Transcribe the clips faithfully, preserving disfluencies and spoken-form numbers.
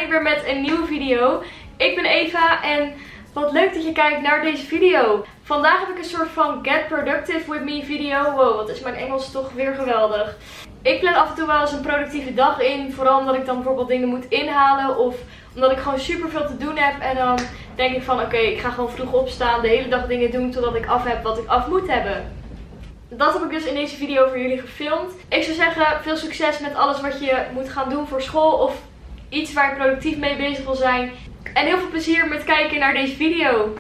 ik weer met een nieuwe video. Ik ben Eva en wat leuk dat je kijkt naar deze video. Vandaag heb ik een soort van Get Productive With Me video. Wow, wat is mijn Engels toch weer geweldig. Ik plan af en toe wel eens een productieve dag in. Vooral omdat ik dan bijvoorbeeld dingen moet inhalen of omdat ik gewoon super veel te doen heb. En dan denk ik van oké, okay, ik ga gewoon vroeg opstaan, de hele dag dingen doen totdat ik af heb wat ik af moet hebben. Dat heb ik dus in deze video voor jullie gefilmd. Ik zou zeggen, veel succes met alles wat je moet gaan doen voor school of iets waar je productief mee bezig wil zijn. En heel veel plezier met kijken naar deze video.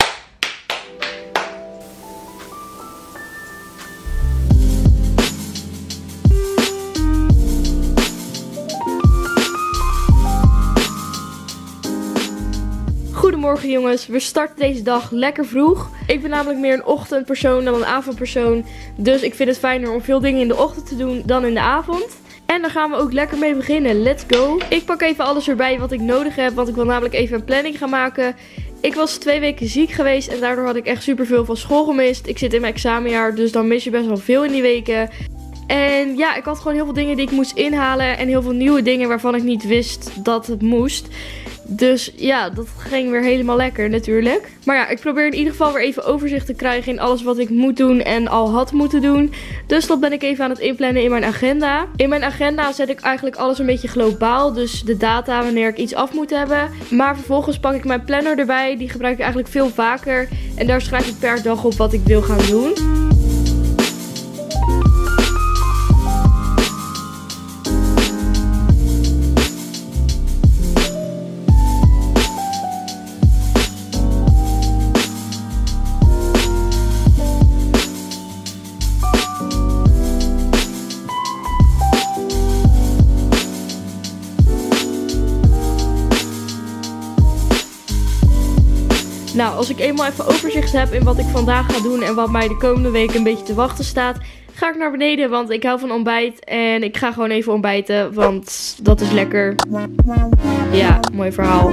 Goedemorgen jongens, we starten deze dag lekker vroeg. Ik ben namelijk meer een ochtendpersoon dan een avondpersoon. Dus ik vind het fijner om veel dingen in de ochtend te doen dan in de avond. En daar gaan we ook lekker mee beginnen. Let's go! Ik pak even alles erbij wat ik nodig heb, want ik wil namelijk even een planning gaan maken. Ik was twee weken ziek geweest en daardoor had ik echt super veel van school gemist. Ik zit in mijn examenjaar, dus dan mis je best wel veel in die weken. En ja, ik had gewoon heel veel dingen die ik moest inhalen en heel veel nieuwe dingen waarvan ik niet wist dat het moest. Dus ja, dat ging weer helemaal lekker natuurlijk. Maar ja, ik probeer in ieder geval weer even overzicht te krijgen in alles wat ik moet doen en al had moeten doen. Dus dat ben ik even aan het inplannen in mijn agenda. In mijn agenda zet ik eigenlijk alles een beetje globaal. Dus de data wanneer ik iets af moet hebben. Maar vervolgens pak ik mijn planner erbij. Die gebruik ik eigenlijk veel vaker. En daar schrijf ik per dag op wat ik wil gaan doen. Nou, als ik eenmaal even overzicht heb in wat ik vandaag ga doen en wat mij de komende week een beetje te wachten staat, ga ik naar beneden, want ik hou van ontbijt en ik ga gewoon even ontbijten, want dat is lekker. Ja, mooi verhaal.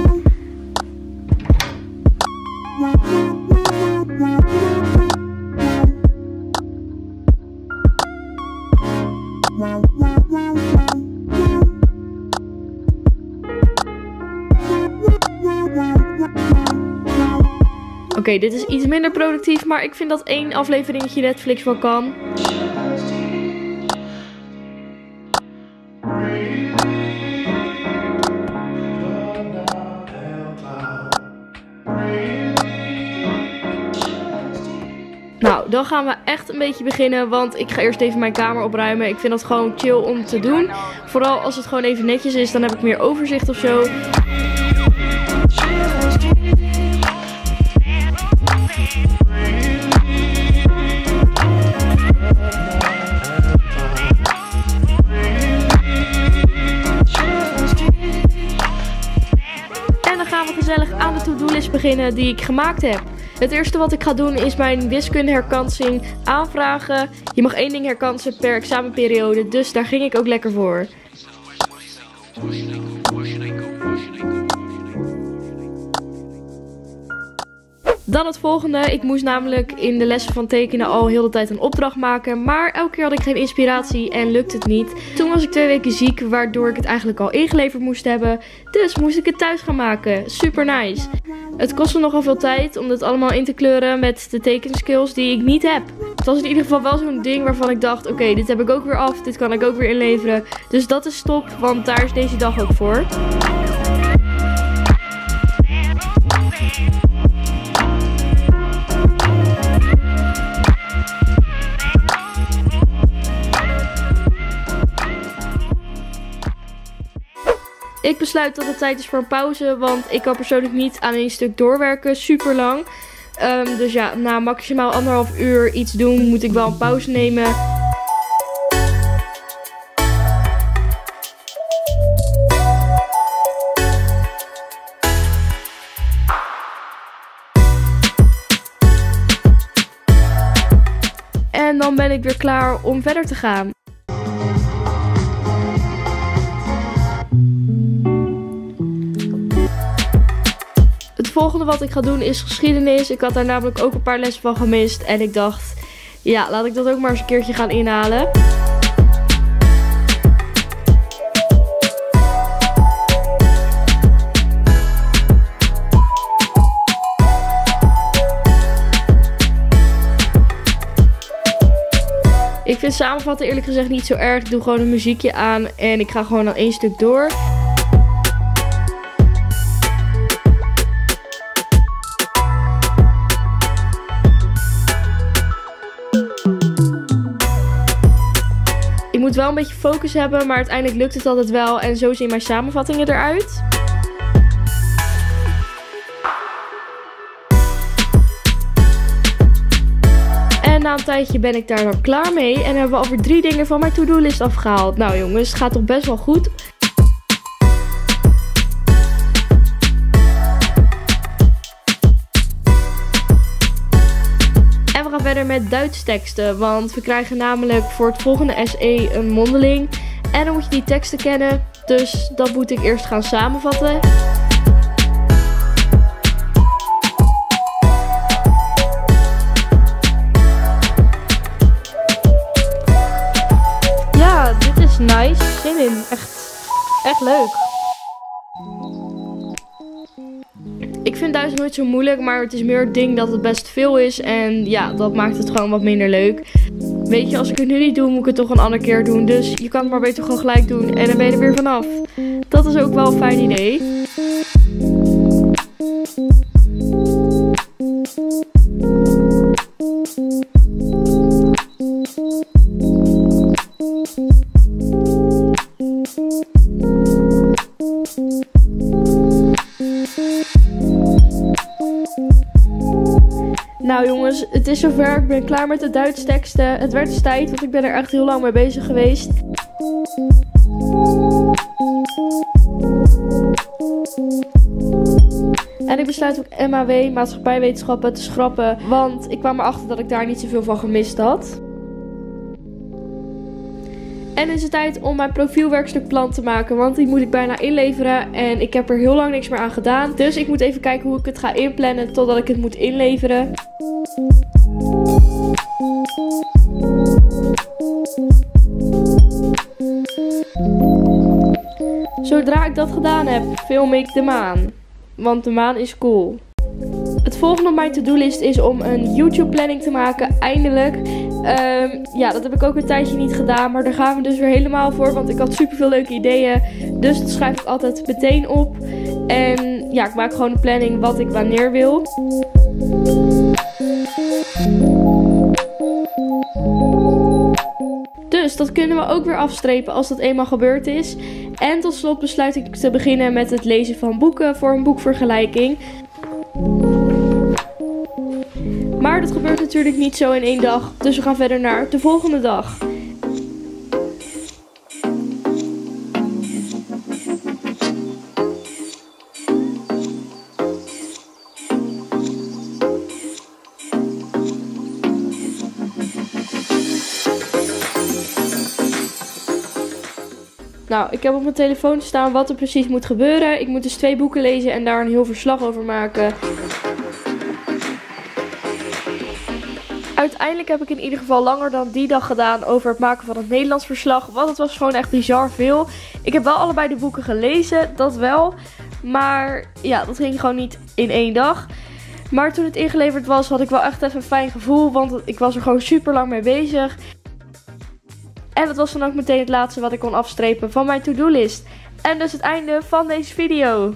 Oké, okay, dit is iets minder productief, maar ik vind dat één afleveringetje Netflix wel kan. Nou, dan gaan we echt een beetje beginnen, want ik ga eerst even mijn kamer opruimen. Ik vind dat gewoon chill om te doen. Vooral als het gewoon even netjes is, dan heb ik meer overzicht of zo. En dan gaan we gezellig aan de to-do-list beginnen die ik gemaakt heb. Het eerste wat ik ga doen is mijn wiskundeherkansing aanvragen. Je mag één ding herkansen per examenperiode, dus daar ging ik ook lekker voor. Dan het volgende. Ik moest namelijk in de lessen van tekenen al heel de tijd een opdracht maken. Maar elke keer had ik geen inspiratie en lukte het niet. Toen was ik twee weken ziek, waardoor ik het eigenlijk al ingeleverd moest hebben. Dus moest ik het thuis gaan maken. Super nice. Het kostte nogal veel tijd om dit allemaal in te kleuren met de tekenskills die ik niet heb. Het was in ieder geval wel zo'n ding waarvan ik dacht, oké, okay, dit heb ik ook weer af. Dit kan ik ook weer inleveren. Dus dat is top, want daar is deze dag ook voor. Ik besluit dat het tijd is voor een pauze, want ik kan persoonlijk niet aan één stuk doorwerken, super lang. Um, dus ja, na maximaal anderhalf uur iets doen moet ik wel een pauze nemen. En dan ben ik weer klaar om verder te gaan. Het volgende wat ik ga doen is geschiedenis. Ik had daar namelijk ook een paar lessen van gemist. En ik dacht, ja, laat ik dat ook maar eens een keertje gaan inhalen. Ik vind samenvatten eerlijk gezegd niet zo erg. Ik doe gewoon een muziekje aan en ik ga gewoon dan één stuk door. Ik moet wel een beetje focus hebben, maar uiteindelijk lukt het altijd wel. En zo zien mijn samenvattingen eruit. En na een tijdje ben ik daar dan klaar mee. En hebben we alweer drie dingen van mijn to-do-list afgehaald. Nou jongens, het gaat toch best wel goed. En we gaan verder met Duits teksten. Want we krijgen namelijk voor het volgende S E een mondeling. En dan moet je die teksten kennen. Dus dat moet ik eerst gaan samenvatten. Nice, zin in. Echt, echt leuk. Ik vind Duits nooit zo moeilijk, maar het is meer het ding dat het best veel is. En ja, dat maakt het gewoon wat minder leuk. Weet je, als ik het nu niet doe, moet ik het toch een andere keer doen. Dus je kan het maar beter gewoon gelijk doen en dan ben je er weer vanaf. Dat is ook wel een fijn idee. Nou jongens, het is zover. Ik ben klaar met de Duits teksten. Het werd dus tijd, want ik ben er echt heel lang mee bezig geweest. En ik besluit ook M A W, maatschappijwetenschappen, te schrappen. Want ik kwam erachter dat ik daar niet zoveel van gemist had. En is het tijd om mijn profielwerkstukplan te maken, want die moet ik bijna inleveren. En ik heb er heel lang niks meer aan gedaan. Dus ik moet even kijken hoe ik het ga inplannen totdat ik het moet inleveren. Zodra ik dat gedaan heb, film ik de maan. Want de maan is cool. Het volgende op mijn to-do-list is om een YouTube planning te maken, eindelijk. Um, ja, dat heb ik ook een tijdje niet gedaan, maar daar gaan we dus weer helemaal voor, want ik had super veel leuke ideeën. Dus dat schrijf ik altijd meteen op. En ja, ik maak gewoon een planning wat ik wanneer wil. Dus dat kunnen we ook weer afstrepen als dat eenmaal gebeurd is. En tot slot besluit ik te beginnen met het lezen van boeken voor een boekvergelijking. Maar dat gebeurt natuurlijk niet zo in één dag, dus we gaan verder naar de volgende dag. Nou, ik heb op mijn telefoon staan wat er precies moet gebeuren. Ik moet dus twee boeken lezen en daar een heel verslag over maken. Uiteindelijk heb ik in ieder geval langer dan die dag gedaan over het maken van het Nederlands verslag. Want het was gewoon echt bizar veel. Ik heb wel allebei de boeken gelezen, dat wel. Maar ja, dat ging gewoon niet in één dag. Maar toen het ingeleverd was, had ik wel echt even een fijn gevoel. Want ik was er gewoon super lang mee bezig. En dat was dan ook meteen het laatste wat ik kon afstrepen van mijn to-do-list. En dus het einde van deze video.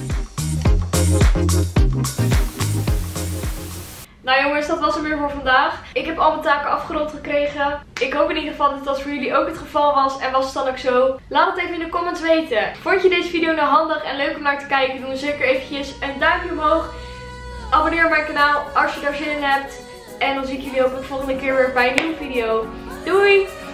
Nou jongens, dat was het weer voor vandaag. Ik heb al mijn taken afgerond gekregen. Ik hoop in ieder geval dat dat voor jullie ook het geval was. En was het dan ook zo? Laat het even in de comments weten. Vond je deze video nou handig en leuk om naar te kijken? Doe zeker eventjes een duimpje omhoog. Abonneer op mijn kanaal als je daar zin in hebt. En dan zie ik jullie ook de volgende keer weer bij een nieuwe video. Doei!